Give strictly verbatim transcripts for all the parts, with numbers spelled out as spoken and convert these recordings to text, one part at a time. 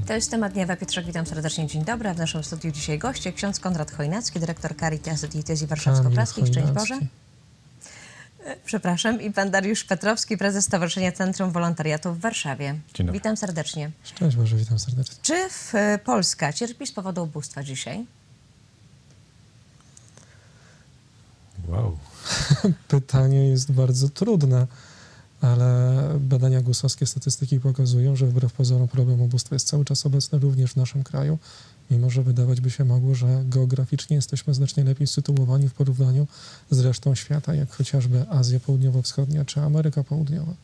To jest temat dnia. Piotrek, witam serdecznie. Dzień dobry. A w naszym studiu dzisiaj goście ksiądz Konrad Chojnacki, dyrektor Caritas Diecezji Warszawsko-Praskiej. Szczęść Boże. Przepraszam. I pan Dariusz Petrowski, prezes Stowarzyszenia Centrum Wolontariatu w Warszawie. Dzień dobry. Witam serdecznie. Szczęść Boże, witam serdecznie. Czy w, Polska cierpi z powodu ubóstwa dzisiaj? Wow. Pytanie jest bardzo trudne, ale badania gusowskie, statystyki pokazują, że wbrew pozorom problem ubóstwa jest cały czas obecny również w naszym kraju, mimo że wydawać by się mogło, że geograficznie jesteśmy znacznie lepiej sytuowani w porównaniu z resztą świata, jak chociażby Azja Południowo-Wschodnia czy Ameryka Południowa.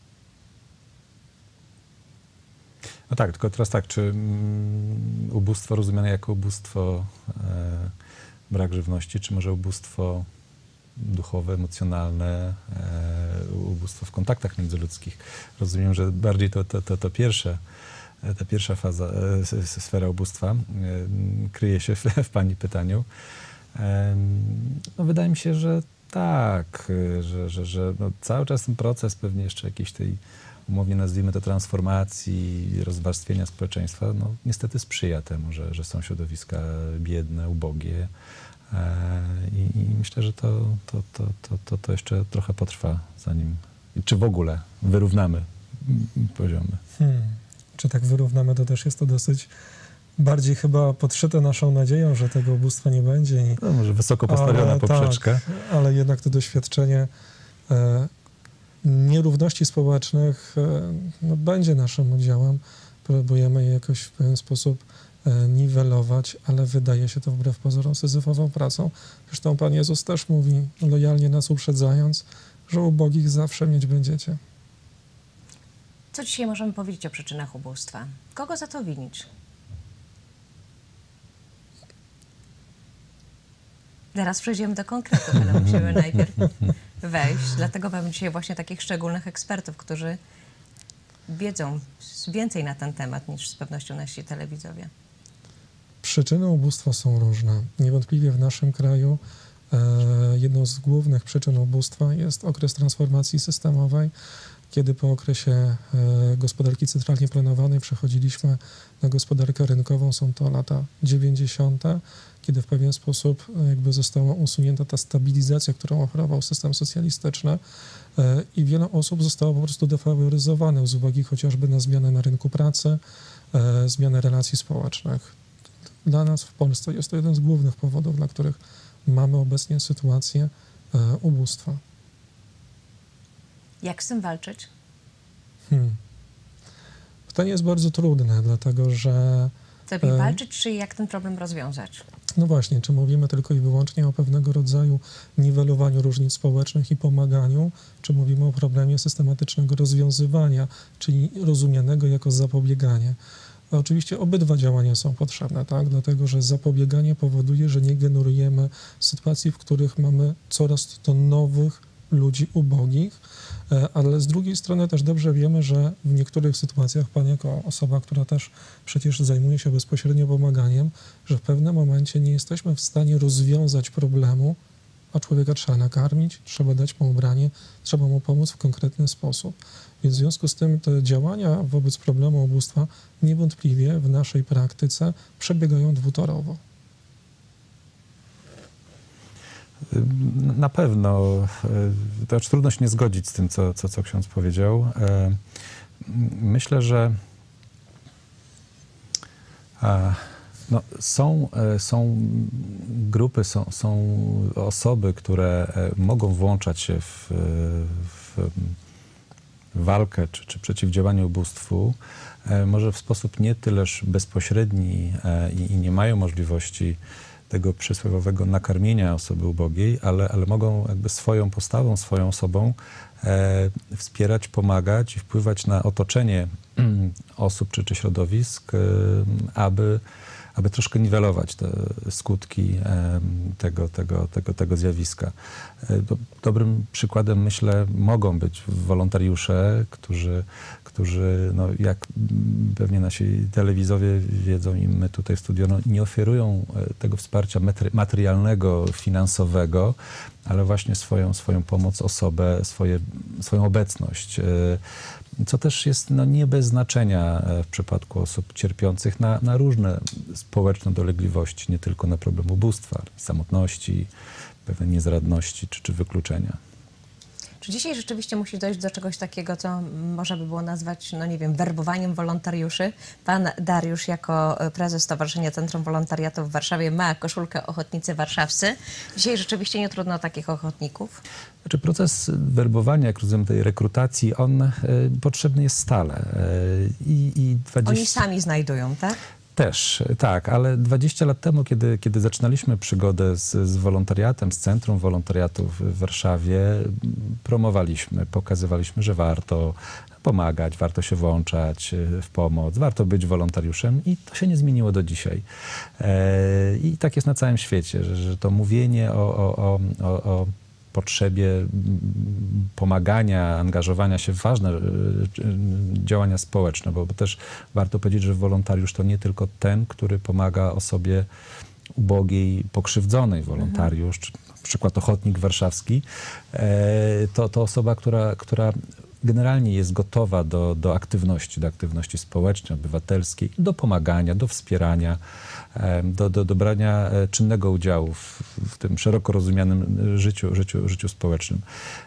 No tak, tylko teraz tak, czy mm, ubóstwo rozumiane jako ubóstwo, e, brak żywności, czy może ubóstwo duchowe, emocjonalne, e, ubóstwo w kontaktach międzyludzkich? Rozumiem, że bardziej to, to, to, to pierwsze, ta pierwsza faza, e, sfera ubóstwa e, kryje się w, w pani pytaniu. E, no wydaje mi się, że tak, że, że, że no cały czas ten proces pewnie jeszcze jakiejś tej, umownie nazwijmy to, transformacji, rozwarstwienia społeczeństwa, no niestety sprzyja temu, że, że są środowiska biedne, ubogie. I, I myślę, że to, to, to, to, to, to jeszcze trochę potrwa, zanim, czy w ogóle wyrównamy poziomy. Hmm. Czy tak wyrównamy, to też jest to dosyć bardziej chyba podszyte naszą nadzieją, że tego ubóstwa nie będzie. I, no, może wysoko postawiona ale, poprzeczka. Tak, ale jednak to doświadczenie e, nierówności społecznych e, no, będzie naszym udziałem. Próbujemy je jakoś w pewien sposób niwelować, ale wydaje się to wbrew pozorom syzyfową pracą. Zresztą Pan Jezus też mówi, lojalnie nas uprzedzając, że ubogich zawsze mieć będziecie. Co dzisiaj możemy powiedzieć o przyczynach ubóstwa? Kogo za to winić? Zaraz przejdziemy do konkretów, ale musimy najpierw wejść. Dlatego mamy dzisiaj właśnie takich szczególnych ekspertów, którzy wiedzą więcej na ten temat niż z pewnością nasi telewidzowie. Przyczyny ubóstwa są różne. Niewątpliwie w naszym kraju e, jedną z głównych przyczyn ubóstwa jest okres transformacji systemowej, kiedy po okresie e, gospodarki centralnie planowanej przechodziliśmy na gospodarkę rynkową. Są to lata dziewięćdziesiąte, kiedy w pewien sposób jakby została usunięta ta stabilizacja, którą oferował system socjalistyczny e, i wiele osób zostało po prostu defaworyzowane z uwagi chociażby na zmianę na rynku pracy, e, zmianę relacji społecznych. Dla nas w Polsce jest to jeden z głównych powodów, dla których mamy obecnie sytuację e, ubóstwa. Jak z tym walczyć? Hmm. Pytanie jest bardzo trudne, dlatego że... Lepiej walczyć, czy jak ten problem rozwiązać? No właśnie, czy mówimy tylko i wyłącznie o pewnego rodzaju niwelowaniu różnic społecznych i pomaganiu, czy mówimy o problemie systematycznego rozwiązywania, czyli rozumianego jako zapobieganie. Oczywiście obydwa działania są potrzebne, tak? Dlatego że zapobieganie powoduje, że nie generujemy sytuacji, w których mamy coraz to nowych ludzi ubogich, ale z drugiej strony też dobrze wiemy, że w niektórych sytuacjach Pan jako osoba, która też przecież zajmuje się bezpośrednio pomaganiem, że w pewnym momencie nie jesteśmy w stanie rozwiązać problemu, a człowieka trzeba nakarmić, trzeba dać mu ubranie, trzeba mu pomóc w konkretny sposób. Więc w związku z tym te działania wobec problemu ubóstwa niewątpliwie w naszej praktyce przebiegają dwutorowo. Na pewno. To już trudno się nie zgodzić z tym, co, co, co ksiądz powiedział. Myślę, że no, są, są grupy, są, są osoby, które mogą włączać się w, w walkę czy, czy przeciwdziałanie ubóstwu, może w sposób nie tyleż bezpośredni i, i nie mają możliwości tego przysłowiowego nakarmienia osoby ubogiej, ale, ale mogą jakby swoją postawą, swoją osobą e, wspierać, pomagać i wpływać na otoczenie osób czy, czy środowisk, e, aby, aby troszkę niwelować te skutki e, tego, tego, tego, tego zjawiska. E, do, dobrym przykładem, myślę, mogą być wolontariusze, którzy którzy, no, jak pewnie nasi telewizowie wiedzą i my tutaj w studio, no, nie oferują tego wsparcia materialnego, finansowego, ale właśnie swoją, swoją pomoc, osobę, swoje, swoją obecność. co też jest no, nie bez znaczenia w przypadku osób cierpiących na, na różne społeczne dolegliwości, nie tylko na problem ubóstwa, samotności, pewnej niezradności czy, czy wykluczenia. Czy dzisiaj rzeczywiście musi dojść do czegoś takiego, co można by było nazwać, no nie wiem, werbowaniem wolontariuszy? Pan Dariusz jako prezes Stowarzyszenia Centrum Wolontariatu w Warszawie ma koszulkę Ochotnicy Warszawscy. Dzisiaj rzeczywiście nie trudno o takich ochotników? Znaczy proces werbowania, jak rozumiem, tej rekrutacji, on y, potrzebny jest stale. Y, i dwadzieścia... Oni sami znajdują, tak? Też, tak, ale dwadzieścia lat temu, kiedy, kiedy zaczynaliśmy przygodę z, z wolontariatem, z Centrum Wolontariatu w Warszawie, promowaliśmy, pokazywaliśmy, że warto pomagać, warto się włączać w pomoc, warto być wolontariuszem i to się nie zmieniło do dzisiaj. E, I tak jest na całym świecie, że, że to mówienie o, o, o, o, o potrzebie pomagania, angażowania się w ważne działania społeczne, bo, bo też warto powiedzieć, że wolontariusz to nie tylko ten, który pomaga osobie ubogiej, pokrzywdzonej. Wolontariusz, czy na przykład ochotnik warszawski, to, to osoba, która, która generalnie jest gotowa do, do aktywności, do aktywności społecznej, obywatelskiej, do pomagania, do wspierania, do, do, do brania czynnego udziału w, w tym szeroko rozumianym życiu, życiu, życiu społecznym.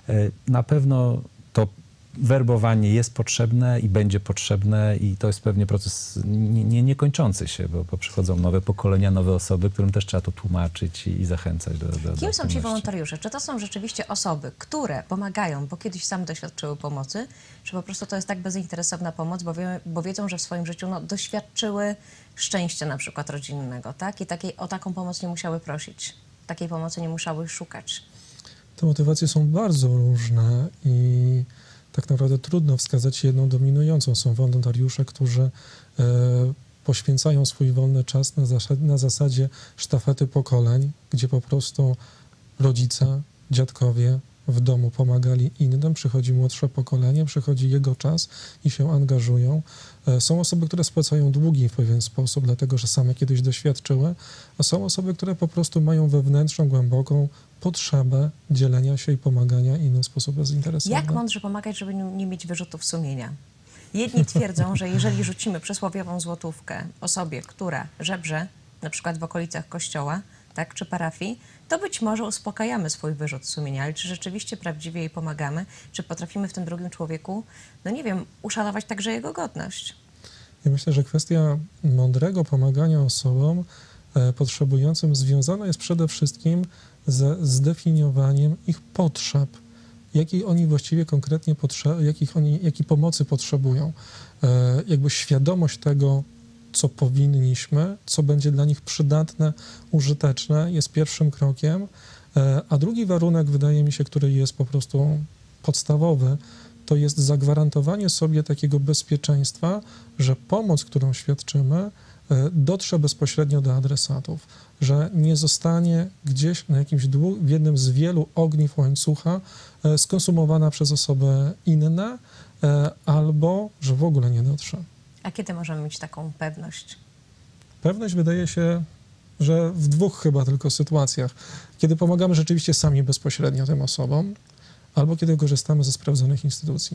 Na pewno to werbowanie jest potrzebne i będzie potrzebne i to jest pewnie proces nie, nie, niekończący się, bo, bo przychodzą nowe pokolenia, nowe osoby, którym też trzeba to tłumaczyć i, i zachęcać do, do Kim do są ci wolontariusze? Czy to są rzeczywiście osoby, które pomagają, bo kiedyś same doświadczyły pomocy, czy po prostu to jest tak bezinteresowna pomoc, bo, wie, bo wiedzą, że w swoim życiu no, doświadczyły szczęścia na przykład rodzinnego, tak? I takiej, o taką pomoc nie musiały prosić, takiej pomocy nie musiały szukać. Te motywacje są bardzo różne i tak naprawdę trudno wskazać jedną dominującą. Są wolontariusze, którzy e, poświęcają swój wolny czas na, zasad, na zasadzie sztafety pokoleń, gdzie po prostu rodzice, dziadkowie w domu pomagali innym, przychodzi młodsze pokolenie, przychodzi jego czas i się angażują. E, są osoby, które spłacają długi w pewien sposób, dlatego że same kiedyś doświadczyły, a są osoby, które po prostu mają wewnętrzną, głęboką potrzebę dzielenia się i pomagania innym w sposób bezinteresowny. Jak mądrze pomagać, żeby nie, nie mieć wyrzutów sumienia? Jedni twierdzą, że jeżeli rzucimy przysłowiową złotówkę osobie, która żebrze, na przykład w okolicach kościoła, tak, czy parafii, to być może uspokajamy swój wyrzut sumienia, ale czy rzeczywiście prawdziwie jej pomagamy? Czy potrafimy w tym drugim człowieku, no nie wiem, uszanować także jego godność? Ja myślę, że kwestia mądrego pomagania osobom e, potrzebującym związana jest przede wszystkim ze zdefiniowaniem ich potrzeb, jakiej oni właściwie konkretnie potrze- jakich oni, jakiej pomocy potrzebują. E, jakby świadomość tego, co powinniśmy, co będzie dla nich przydatne, użyteczne, jest pierwszym krokiem, e, a drugi warunek, wydaje mi się, który jest po prostu podstawowy, to jest zagwarantowanie sobie takiego bezpieczeństwa, że pomoc, którą świadczymy, dotrze bezpośrednio do adresatów, że nie zostanie gdzieś na jakimś dłu- w jednym z wielu ogniw łańcucha e, skonsumowana przez osobę inne, e, albo że w ogóle nie dotrze. A kiedy możemy mieć taką pewność? Pewność wydaje się, że w dwóch chyba tylko sytuacjach. Kiedy pomagamy rzeczywiście sami bezpośrednio tym osobom, albo kiedy korzystamy ze sprawdzonych instytucji.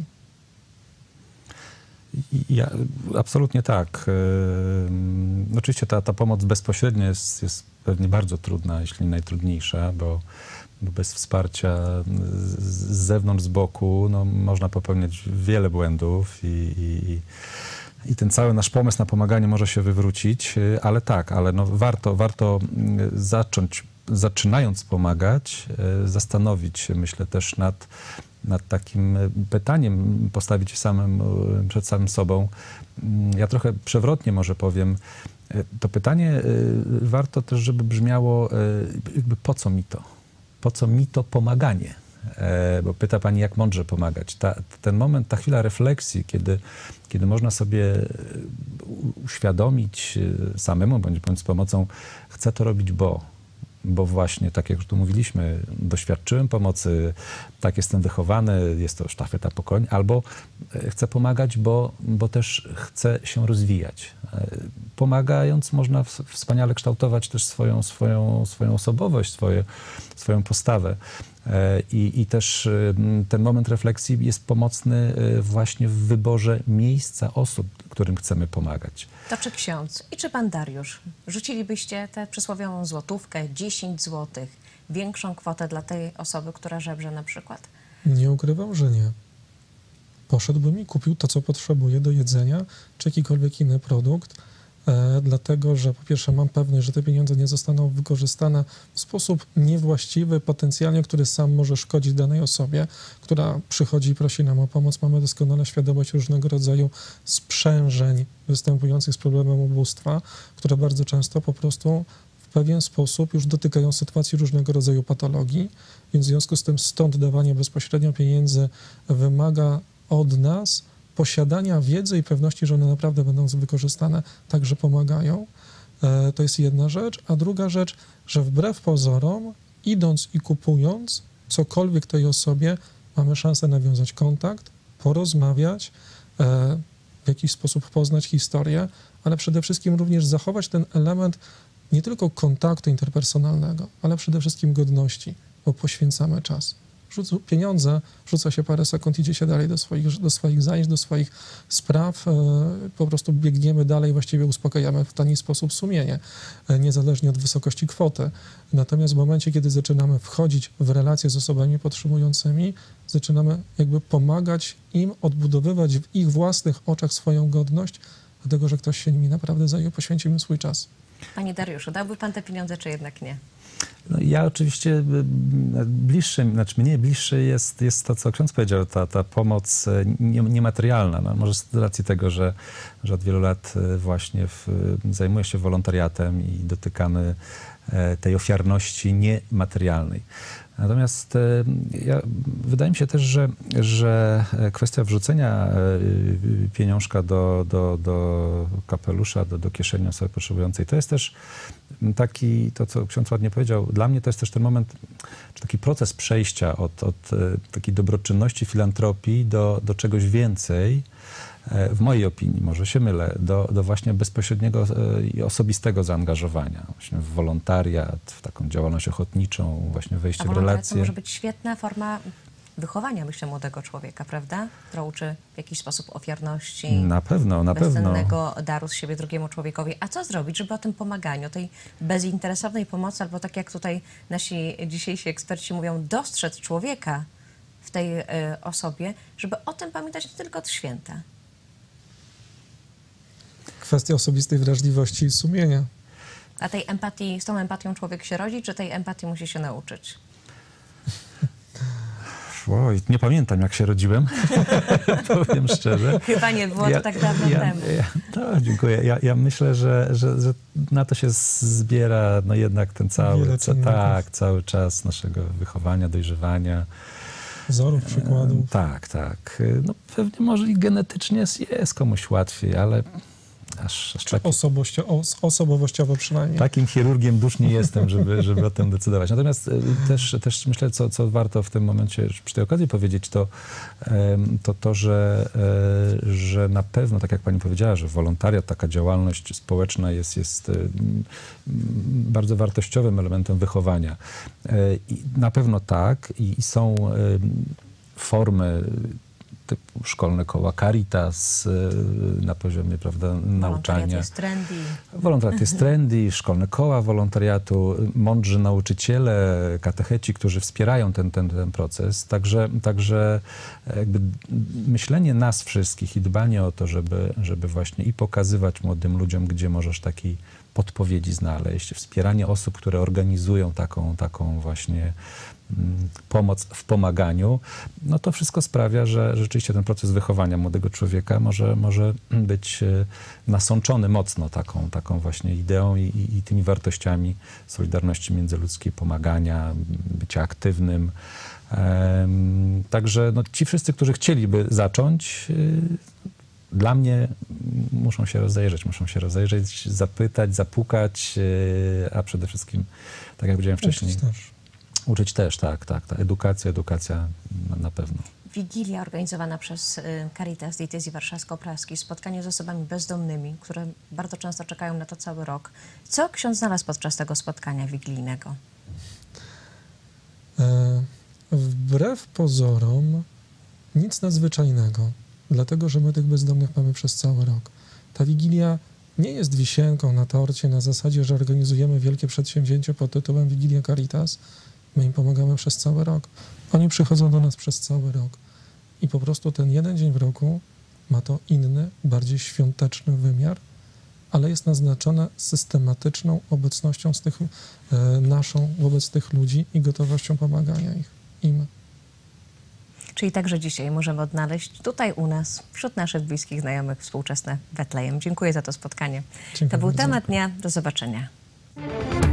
Ja, absolutnie tak. Yy, oczywiście ta, ta pomoc bezpośrednia jest, jest pewnie bardzo trudna, jeśli nie najtrudniejsza, bo, bo bez wsparcia z, z zewnątrz, z boku, no, można popełniać wiele błędów i, i, i ten cały nasz pomysł na pomaganie może się wywrócić, ale tak, ale no, warto, warto zacząć, zaczynając pomagać, zastanowić się, myślę, też nad nad takim pytaniem, postawić się samym, przed samym sobą. Ja trochę przewrotnie może powiem, to pytanie warto też, żeby brzmiało, jakby po co mi to? Po co mi to pomaganie? Bo pyta pani, jak mądrze pomagać. Ta, ten moment, ta chwila refleksji, kiedy, kiedy można sobie uświadomić samemu, bądź, bądź z pomocą, chcę to robić, bo bo właśnie, tak jak już tu mówiliśmy, doświadczyłem pomocy, tak jestem wychowany, jest to sztafeta pokoleń, albo chcę pomagać, bo, bo też chcę się rozwijać. Pomagając można wspaniale kształtować też swoją, swoją, swoją osobowość, swoje, swoją postawę. I, i też ten moment refleksji jest pomocny właśnie w wyborze miejsca, osób, którym chcemy pomagać. To czy ksiądz i czy pan Dariusz rzucilibyście tę przysłowiową złotówkę, dziesięć złotych, większą kwotę dla tej osoby, która żebrze na przykład? Nie ukrywam, że nie. Poszedłbym i kupił to, co potrzebuję do jedzenia, czy jakikolwiek inny produkt, e, dlatego że po pierwsze mam pewność, że te pieniądze nie zostaną wykorzystane w sposób niewłaściwy, potencjalnie, który sam może szkodzić danej osobie, która przychodzi i prosi nam o pomoc. Mamy doskonale świadomość różnego rodzaju sprzężeń występujących z problemem ubóstwa, które bardzo często po prostu w pewien sposób już dotykają sytuacji różnego rodzaju patologii, więc w związku z tym stąd dawanie bezpośrednio pieniędzy wymaga od nas posiadania wiedzy i pewności, że one naprawdę będą wykorzystane, także pomagają. E, to jest jedna rzecz. A druga rzecz, że wbrew pozorom, idąc i kupując cokolwiek tej osobie, mamy szansę nawiązać kontakt, porozmawiać, e, w jakiś sposób poznać historię, ale przede wszystkim również zachować ten element nie tylko kontaktu interpersonalnego, ale przede wszystkim godności, bo poświęcamy czas. Rzucu, pieniądze, rzuca się parę sekund, idzie się dalej do swoich, do swoich zajęć, do swoich spraw, e, po prostu biegniemy dalej, właściwie uspokajamy w tani sposób sumienie, e, niezależnie od wysokości kwoty. Natomiast w momencie, kiedy zaczynamy wchodzić w relacje z osobami potrzebującymi, zaczynamy jakby pomagać im odbudowywać w ich własnych oczach swoją godność, dlatego że ktoś się nimi naprawdę zajął, poświęcił im swój czas. Panie Dariuszu, dałby pan te pieniądze, czy jednak nie? No, ja oczywiście bliższy, znaczy mnie bliższy jest, jest to, co ksiądz powiedział, ta, ta pomoc nie, niematerialna. No, może z racji tego, że, że od wielu lat właśnie w, zajmuję się wolontariatem i dotykamy tej ofiarności niematerialnej. Natomiast ja, wydaje mi się też, że, że kwestia wrzucenia pieniążka do, do, do kapelusza, do, do kieszeni osoby potrzebującej, to jest też taki, to co ksiądz ładnie powiedział, dla mnie to jest też ten moment, czy taki proces przejścia od, od takiej dobroczynności, filantropii do, do czegoś więcej, w mojej opinii, może się mylę, do, do właśnie bezpośredniego i osobistego zaangażowania właśnie w wolontariat, w taką działalność ochotniczą, właśnie wejście w relacje. To może być świetna forma wychowania, myślę, młodego człowieka, prawda? Która uczy w jakiś sposób ofiarności. Na pewno, na pewno. Bezcennego daru z siebie drugiemu człowiekowi. A co zrobić, żeby o tym pomaganiu, tej bezinteresownej pomocy, albo tak jak tutaj nasi dzisiejsi eksperci mówią, dostrzec człowieka w tej y, osobie, żeby o tym pamiętać nie tylko od święta? Kwestia osobistej wrażliwości i sumienia. A tej empatii, z tą empatią człowiek się rodzi, czy tej empatii musi się nauczyć? Oj, nie pamiętam, jak się rodziłem, powiem szczerze. Chyba nie było ja, to tak dawno ja, temu. Ja, no, dziękuję. Ja, ja myślę, że, że, że na to się zbiera no jednak ten cały, ca, tak, cały czas naszego wychowania, dojrzewania. Wzorów, przykładów. E, tak, tak. No, pewnie może i genetycznie jest, jest komuś łatwiej, ale aż, aż Czy taki, osobowościo, os, osobowościowo przynajmniej. takim chirurgiem dusz nie jestem, żeby, żeby o tym decydować. Natomiast też, też myślę, co, co warto w tym momencie przy tej okazji powiedzieć, to to, to że, że na pewno, tak jak pani powiedziała, że wolontariat, taka działalność społeczna jest, jest bardzo wartościowym elementem wychowania. I na pewno tak i, i są formy typu szkolne koła Caritas na poziomie, prawda, nauczania. Wolontariat jest trendy. Wolontariat jest trendy, szkolne koła wolontariatu, mądrzy nauczyciele, katecheci, którzy wspierają ten, ten, ten proces. Także, także jakby myślenie nas wszystkich i dbanie o to, żeby, żeby właśnie i pokazywać młodym ludziom, gdzie możesz takiej podpowiedzi znaleźć, wspieranie osób, które organizują taką, taką właśnie pomoc w pomaganiu, no to wszystko sprawia, że rzeczywiście ten proces wychowania młodego człowieka może, może być nasączony mocno taką, taką właśnie ideą i, i, i tymi wartościami solidarności międzyludzkiej, pomagania, bycia aktywnym. Um, także no, ci wszyscy, którzy chcieliby zacząć, y, dla mnie muszą się rozejrzeć, muszą się rozejrzeć, zapytać, zapukać, y, a przede wszystkim, tak jak powiedziałem wcześniej, Uczyć też. Uczyć też, tak, tak. Ta edukacja, edukacja na, na pewno. Wigilia organizowana przez Caritas Diecezji Warszawsko-Praskiej, spotkanie z osobami bezdomnymi, które bardzo często czekają na to cały rok. Co ksiądz znalazł podczas tego spotkania wigilijnego? E, Wbrew pozorom nic nadzwyczajnego, dlatego że my tych bezdomnych mamy przez cały rok. Ta Wigilia nie jest wisienką na torcie na zasadzie, że organizujemy wielkie przedsięwzięcie pod tytułem Wigilia Caritas. My im pomagamy przez cały rok. Oni przychodzą do nas przez cały rok. I po prostu ten jeden dzień w roku ma to inny, bardziej świąteczny wymiar, ale jest naznaczone systematyczną obecnością z tych, e, naszą wobec tych ludzi i gotowością pomagania ich, im. Czyli także dzisiaj możemy odnaleźć tutaj u nas, wśród naszych bliskich, znajomych, współczesne Betlejem. Dziękuję za to spotkanie. Dziękuję To był bardzo. temat dnia. Do zobaczenia.